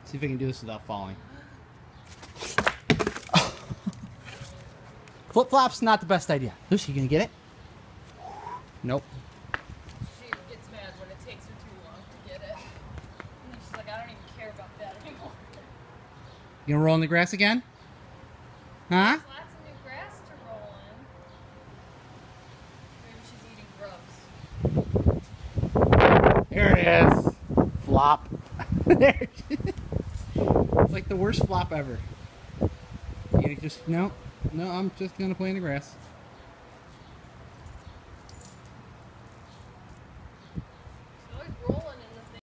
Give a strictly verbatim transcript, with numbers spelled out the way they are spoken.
See if I can do this without falling. Flip-flops, not the best idea. Lucy, you gonna get it? Nope. She gets mad when it takes her too long to get it. And she's like, I don't even care about that anymore. You gonna roll in the grass again? Huh? There's lots of new grass to roll in. Maybe she's eating grubs. There it is. Flop. There. It's like the worst flop ever. You just, no, no, I'm just gonna play in the grass.